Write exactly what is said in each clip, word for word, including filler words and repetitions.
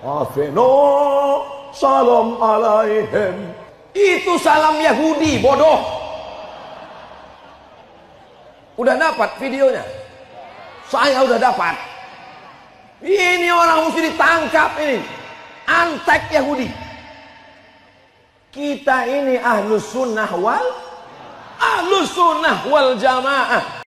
Afeno salam alaihim. Itu salam Yahudi, bodoh. Udah dapat videonya? Saya udah dapat. Ini orang mesti ditangkap ini. Antek Yahudi. Kita ini ahlus sunnah wal ahlus sunnah wal jamaah.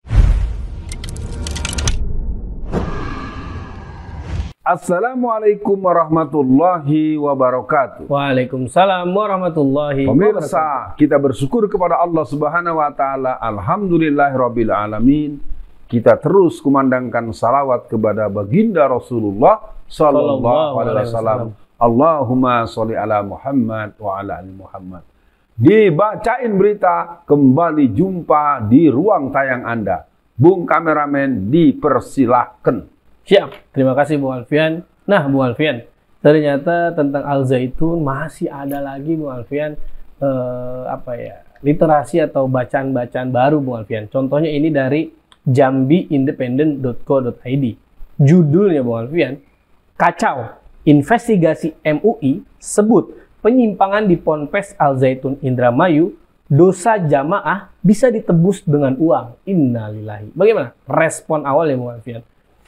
Assalamualaikum warahmatullahi wabarakatuh. Waalaikumsalam warahmatullahi wabarakatuh. Pemirsa, kita bersyukur kepada Allah Subhanahu wa taala. Alhamdulillahirabbil alamin. Kita terus kumandangkan salawat kepada baginda Rasulullah sallallahu alaihi wasallam. Allahumma sholli ala Muhammad wa ala ali Muhammad. Dibacain berita, kembali jumpa di ruang tayang Anda. Bung kameramen, dipersilahkan. Siap, terima kasih Bung Alfian. Nah Bung Alfian, ternyata tentang Al Zaitun masih ada lagi Bung Alfian eh, apa ya, literasi atau bacaan-bacaan baru Bung Alfian. Contohnya ini dari jambi independent dot co dot i d. Judulnya Bung Alfian, kacau, investigasi M U I sebut penyimpangan di Ponpes Al Zaitun Indramayu, dosa jamaah bisa ditebus dengan uang. Innalillahi. Bagaimana respon awal ya Bung Alfian?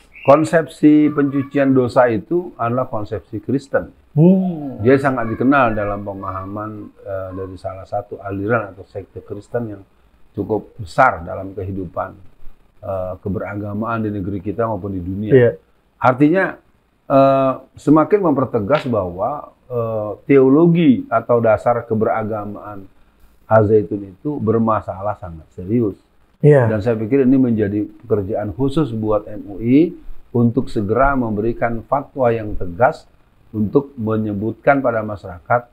Konsepsi pencucian dosa itu adalah konsepsi Kristen. Hmm. Dia sangat dikenal dalam pemahaman uh, dari salah satu aliran atau sekte Kristen yang cukup besar dalam kehidupan uh, keberagamaan di negeri kita maupun di dunia. Yeah. Artinya uh, semakin mempertegas bahwa uh, teologi atau dasar keberagamaan Al Zaitun itu bermasalah sangat serius. Yeah. Dan saya pikir ini menjadi pekerjaan khusus buat M U I untuk segera memberikan fatwa yang tegas untuk menyebutkan pada masyarakat,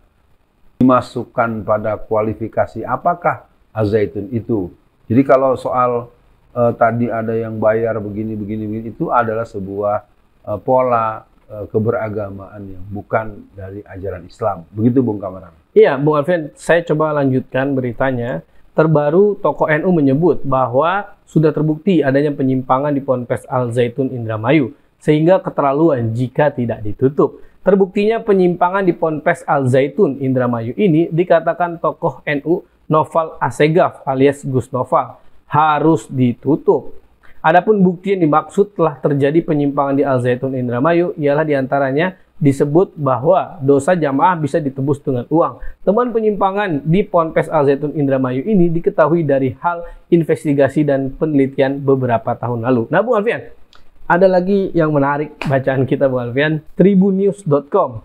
dimasukkan pada kualifikasi apakah Al Zaitun itu. Jadi kalau soal uh, tadi ada yang bayar begini begini, begini itu adalah sebuah uh, pola uh, keberagamaan yang bukan dari ajaran Islam. Begitu Bung Kameramen. Iya Bung Alfian, saya coba lanjutkan beritanya. Terbaru tokoh N U menyebut bahwa sudah terbukti adanya penyimpangan di Ponpes Al Zaitun Indramayu sehingga keterlaluan jika tidak ditutup. Terbuktinya penyimpangan di Ponpes Al Zaitun Indramayu ini dikatakan tokoh N U Noval Assegaf alias Gus Noval harus ditutup. Adapun bukti yang dimaksud telah terjadi penyimpangan di Al Zaitun Indramayu ialah diantaranya disebut bahwa dosa jamaah bisa ditebus dengan uang. Temuan penyimpangan di Ponpes Al Zaitun Indramayu ini diketahui dari hal investigasi dan penelitian beberapa tahun lalu. Nah Bung Alfian, ada lagi yang menarik bacaan kita Bung Alfian, tribun news dot com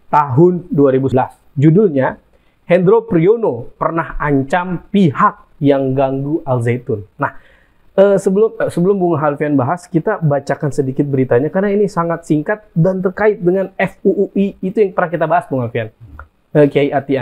tahun dua ribu sebelas. Judulnya, Hendro Priyono pernah ancam pihak yang ganggu Al Zaitun. Nah, Uh, sebelum uh, sebelum Bung Alfian bahas, kita bacakan sedikit beritanya karena ini sangat singkat dan terkait dengan F U U I itu yang pernah kita bahas Bung Alfian. Uh, Kiai Atian.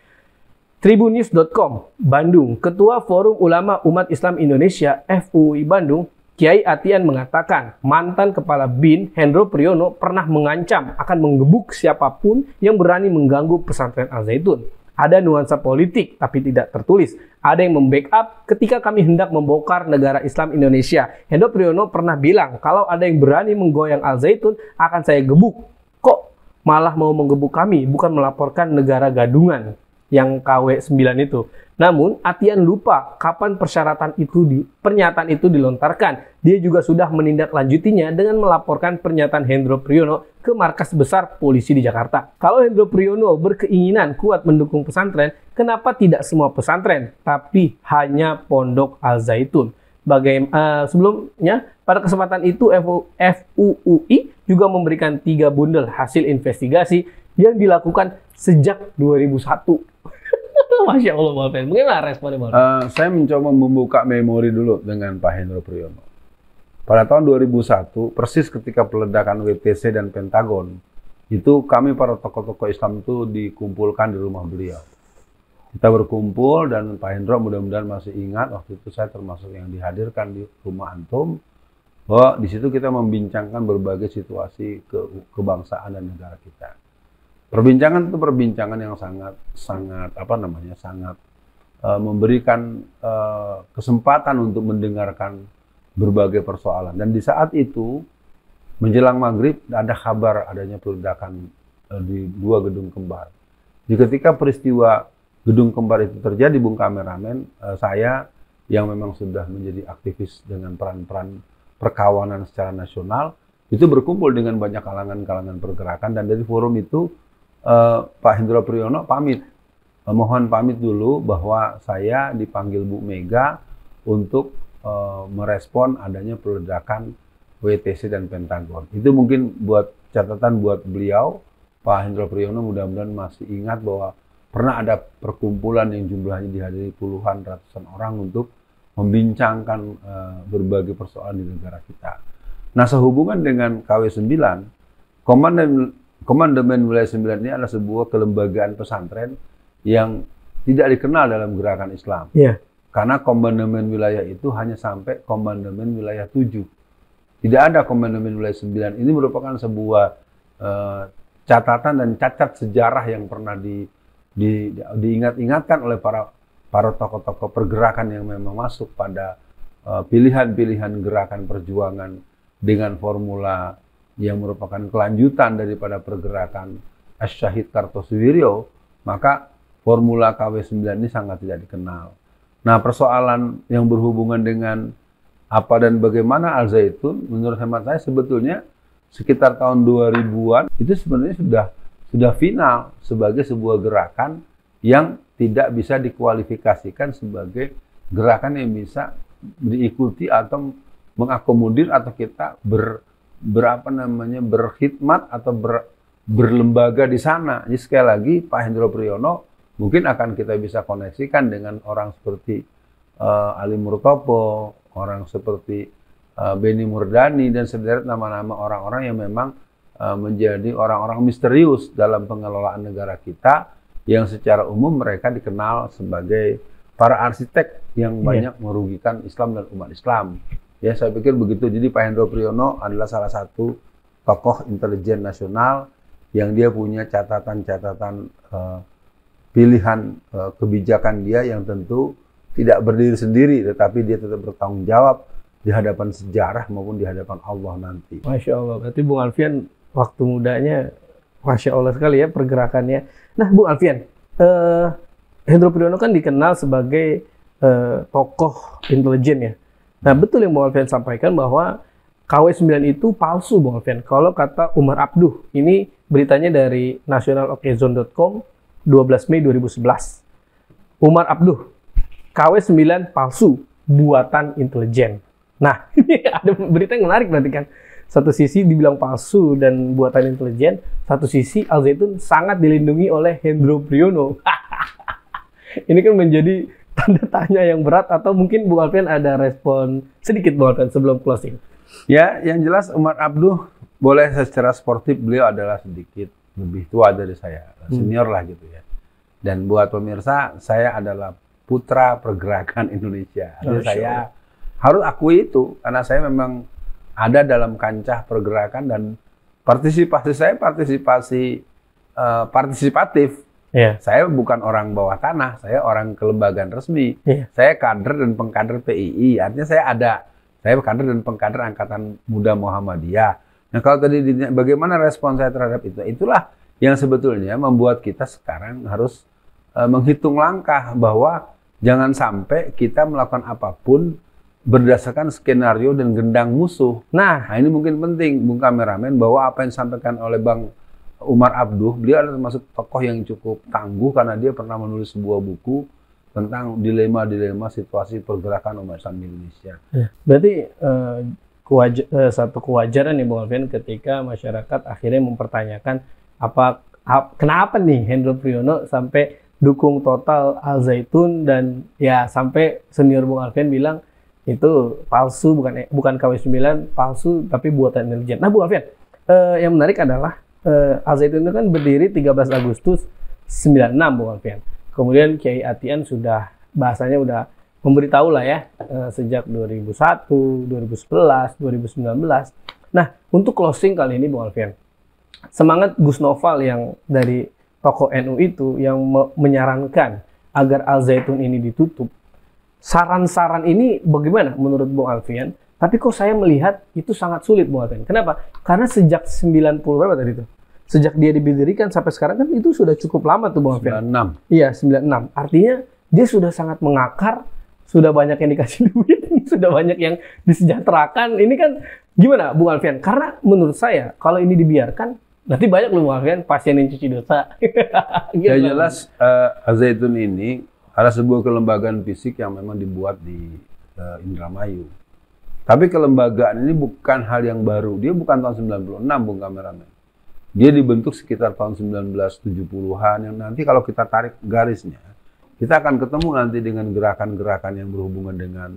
tribun news dot com Bandung, Ketua Forum Ulama Umat Islam Indonesia F U U I Bandung, Kiai Atian mengatakan mantan Kepala B I N Hendro Priyono pernah mengancam akan menggebuk siapapun yang berani mengganggu pesantren Al Zaitun. Ada nuansa politik tapi tidak tertulis. Ada yang membackup ketika kami hendak membongkar negara Islam Indonesia. Hendro Priyono pernah bilang kalau ada yang berani menggoyang Al Zaitun akan saya gebuk. Kok malah mau menggebuk kami, bukan melaporkan negara gadungan yang K W sembilan itu. Namun Atian lupa kapan persyaratan itu di, pernyataan itu dilontarkan. Dia juga sudah menindaklanjutinya dengan melaporkan pernyataan Hendro Priyono ke markas besar polisi di Jakarta. Kalau Hendro Priyono berkeinginan kuat mendukung pesantren, kenapa tidak semua pesantren, tapi hanya Pondok Al Zaitun? Bagaimana uh, sebelumnya pada kesempatan itu F U U I juga memberikan tiga bundel hasil investigasi yang dilakukan sejak dua ribu satu. Masya Allah, Bang Alfian. Bagaimana responnya, Bang? Uh, saya mencoba membuka memori dulu dengan Pak Hendro Priyono. Pada tahun dua ribu satu, persis ketika peledakan W T C dan Pentagon, itu kami para tokoh-tokoh Islam itu dikumpulkan di rumah beliau. Kita berkumpul dan Pak Hendro mudah-mudahan masih ingat, waktu itu saya termasuk yang dihadirkan di rumah antum, bahwa di situ kita membincangkan berbagai situasi ke kebangsaan dan negara kita. Perbincangan itu perbincangan yang sangat sangat apa namanya sangat uh, memberikan uh, kesempatan untuk mendengarkan berbagai persoalan. Dan di saat itu menjelang maghrib ada kabar adanya peledakan uh, di dua gedung kembar. Di ketika peristiwa gedung kembar itu terjadi, Bung Kameramen, uh, saya yang memang sudah menjadi aktivis dengan peran-peran perkawanan secara nasional, itu berkumpul dengan banyak kalangan-kalangan pergerakan, dan dari forum itu uh, Pak Hendro Priyono pamit. Uh, mohon pamit dulu bahwa saya dipanggil Bu Mega untuk uh, merespon adanya peledakan W T C dan Pentagon. Itu mungkin buat catatan buat beliau, Pak Hendro Priyono, mudah-mudahan masih ingat bahwa pernah ada perkumpulan yang jumlahnya dihadiri puluhan, ratusan orang untuk membincangkan uh, berbagai persoalan di negara kita. Nah, sehubungan dengan K W sembilan, Komandan, Komandemen Wilayah sembilan ini adalah sebuah kelembagaan pesantren yang tidak dikenal dalam gerakan Islam. Yeah. Karena Komandemen Wilayah itu hanya sampai Komandemen Wilayah tujuh. Tidak ada Komandemen Wilayah sembilan. Ini merupakan sebuah uh, catatan dan cacat sejarah yang pernah di, di, diingat-ingatkan oleh para para tokoh-tokoh pergerakan yang memang masuk pada pilihan-pilihan uh, gerakan perjuangan dengan formula yang merupakan kelanjutan daripada pergerakan Asy-Syahid Kartosuwiryo, maka formula K W sembilan ini sangat tidak dikenal. Nah, persoalan yang berhubungan dengan apa dan bagaimana Al Zaitun, menurut hemat saya sebetulnya sekitar tahun dua ribuan itu sebenarnya sudah sudah final sebagai sebuah gerakan yang tidak bisa dikualifikasikan sebagai gerakan yang bisa diikuti atau mengakomodir atau kita ber berapa namanya berkhidmat atau ber, berlembaga di sana. Jadi sekali lagi Pak Hendro Priyono mungkin akan kita bisa koneksikan dengan orang seperti uh, Ali Murtopo, orang seperti uh, Benny Murdani, dan sederet nama-nama orang-orang yang memang uh, menjadi orang-orang misterius dalam pengelolaan negara kita, yang secara umum mereka dikenal sebagai para arsitek yang banyak yeah. merugikan Islam dan umat Islam. Ya, saya pikir begitu. Jadi Pak Hendro Priyono adalah salah satu tokoh intelijen nasional yang dia punya catatan-catatan uh, pilihan uh, kebijakan dia yang tentu tidak berdiri sendiri, tetapi dia tetap bertanggung jawab di hadapan sejarah maupun di hadapan Allah nanti. Masya Allah, berarti Bung Alfian waktu mudanya, Masya Allah sekali ya pergerakannya. Nah, Bung Alfian, eh, Hendro Priyono kan dikenal sebagai eh, tokoh intelijen ya. Nah, betul yang Bung Alfian sampaikan bahwa K W sembilan itu palsu, Bung Alfian. Kalau kata Umar Abduh, ini beritanya dari national okay zone dot com dua belas Mei dua ribu sebelas. Umar Abduh, K W sembilan palsu, buatan intelijen. Nah, ini ada berita yang menarik berarti kan. Satu sisi dibilang palsu dan buatan intelijen, satu sisi Al Zaitun sangat dilindungi oleh Hendro Priyono. Ini kan menjadi tanda tanya yang berat, atau mungkin Bung Alfian ada respon sedikit Bung Alfian sebelum closing. Ya, yang jelas Umar Abduh boleh secara sportif beliau adalah sedikit lebih tua dari saya, senior hmm. lah gitu ya. Dan buat pemirsa, saya adalah putra pergerakan Indonesia. Jadi saya harus akui itu, karena saya memang ada dalam kancah pergerakan dan partisipasi saya partisipasi uh, partisipatif. Yeah. Saya bukan orang bawah tanah, saya orang kelembagaan resmi. Yeah. Saya kader dan pengkader P I I, artinya saya ada. Saya kader dan pengkader Angkatan Muda Muhammadiyah. Nah, kalau tadi bagaimana respon saya terhadap itu, itulah yang sebetulnya membuat kita sekarang harus uh, menghitung langkah bahwa jangan sampai kita melakukan apapun berdasarkan skenario dan gendang musuh. Nah, nah ini mungkin penting, Bung Kameramen, bahwa apa yang disampaikan oleh Bang Umar Abduh, beliau adalah termasuk tokoh yang cukup tangguh karena dia pernah menulis sebuah buku tentang dilema-dilema situasi pergerakan umat Islam di Indonesia. Ya, berarti uh, kewaja uh, satu kewajaran ya Bung Alfian ketika masyarakat akhirnya mempertanyakan apa ap, kenapa nih Hendro Priyono sampai dukung total Al Zaitun, dan ya sampai senior Bung Alfian bilang itu palsu, bukan bukan K W sembilan, palsu tapi buatan intelijen. Nah, Bung Alfian, uh, yang menarik adalah uh, Al Zaitun itu kan berdiri tiga belas Agustus sembilan puluh enam, Bung Alfian. Kemudian Kiai Atian sudah bahasanya udah memberitahu lah ya uh, sejak dua ribu satu, dua ribu sebelas, dua ribu sembilan belas. Nah, untuk closing kali ini Bung Alfian, semangat Gus Noval yang dari tokoh N U itu yang me menyarankan agar Al Zaitun ini ditutup. Saran-saran ini bagaimana menurut Bung Alfian? Tapi kok saya melihat itu sangat sulit, Bung Alfian. Kenapa? Karena sejak sembilan puluh berapa tadi itu? Sejak dia didirikan sampai sekarang kan itu sudah cukup lama tuh, Bung Alfian. sembilan puluh enam. Iya, sembilan puluh enam. Artinya dia sudah sangat mengakar, sudah banyak yang dikasih duit, sudah banyak yang disejahterakan. Ini kan gimana, Bung Alfian? Karena menurut saya kalau ini dibiarkan nanti banyak loh, Bung Alfian, pasien yang cuci dosa. Ya jelas uh, Al-Zaitun ini ada sebuah kelembagaan fisik yang memang dibuat di uh, Indramayu. Tapi kelembagaan ini bukan hal yang baru. Dia bukan tahun sembilan puluh enam, Bung Kameramen. Dia dibentuk sekitar tahun sembilan belas tujuh puluhan yang nanti kalau kita tarik garisnya, kita akan ketemu nanti dengan gerakan-gerakan yang berhubungan dengan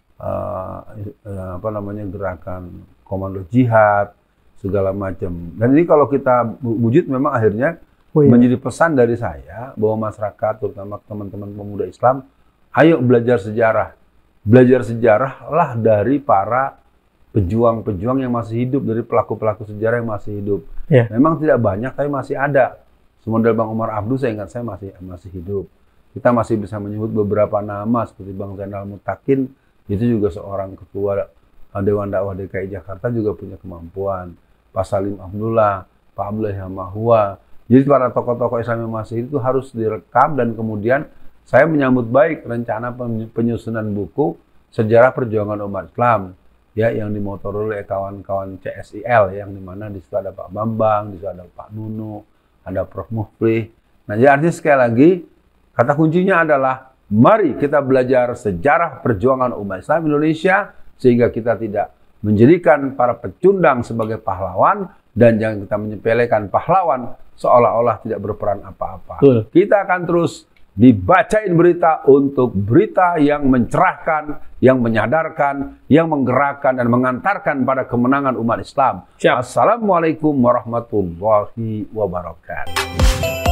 uh, uh, apa namanya gerakan komando jihad, segala macam. Dan ini kalau kita wujud memang akhirnya oh, iya. menjadi pesan dari saya bahwa masyarakat, terutama teman-teman pemuda Islam, ayo belajar sejarah. Belajar sejarah lah dari para pejuang-pejuang yang masih hidup, dari pelaku-pelaku sejarah yang masih hidup. Yeah. Memang tidak banyak, tapi masih ada. Semodel Bang Umar Abduh, saya ingat saya masih masih hidup. Kita masih bisa menyebut beberapa nama seperti Bang Zainal Mutakin, itu juga seorang ketua Dewan Dakwah D K I Jakarta juga punya kemampuan. Pak Salim Abdullah, Pak Abdullah Hamahua. Jadi para tokoh-tokoh Islam yang masih itu harus direkam dan kemudian saya menyambut baik rencana penyusunan buku Sejarah Perjuangan Umat Islam ya yang dimotori oleh kawan-kawan C S I L yang dimana di situ ada Pak Bambang, di situ ada Pak Nunu, ada Prof Muflih. Nah, jadi artinya sekali lagi kata kuncinya adalah mari kita belajar sejarah perjuangan umat Islam Indonesia sehingga kita tidak menjadikan para pecundang sebagai pahlawan dan jangan kita menyepelekan pahlawan seolah-olah tidak berperan apa-apa. Kita akan terus dibacain berita untuk berita yang mencerahkan, yang menyadarkan, yang menggerakkan dan mengantarkan pada kemenangan umat Islam. Siap. Assalamualaikum warahmatullahi wabarakatuh.